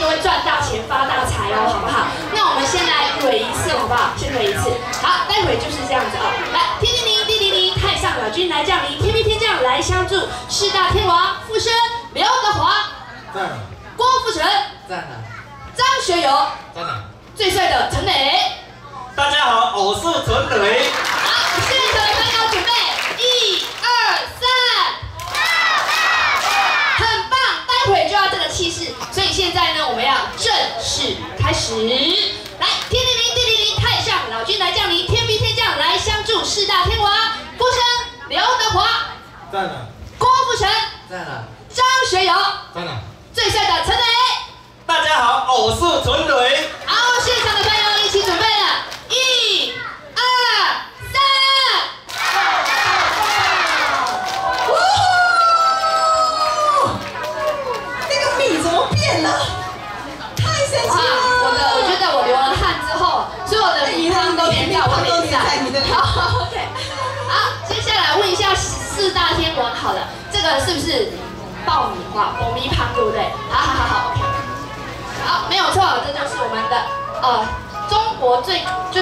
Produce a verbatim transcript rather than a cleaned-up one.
会赚大钱发大财哦，好不好？那我们先来蕊一次，好不好？先蕊一次。好，待会就是这样子哦。来，天灵灵，地灵灵，太上老君来降临，天兵天将来相助，四大天王附身，刘德华在哪？ 郭富城在哪？ 张学友在哪？ 最帅的陈磊。 大家好，我是陈磊。 好，现场的朋友准备，一二三，很棒，待会就要这个气势，所以现在呢，我们要正式开始。来，天灵灵，地灵灵，太上老君来降临，天兵天将来相助，四大天王附身，刘德华在哪？ 郭富城在哪？ 张学友在哪？ 最帅的陈磊。 大家好，我是陈磊。 好，现场的朋友一起准备了，一、二、三。 那个米怎么变了？太神奇了！ 我的，我觉得我流了汗之后，所有的米汤都粘到我脸上。好 ，OK。好，接下来问一下四大天王好了，这个是不是爆米花、爆米汤，对不对？好好好好 ，OK。好，没有错，这就是我们的呃中国最最。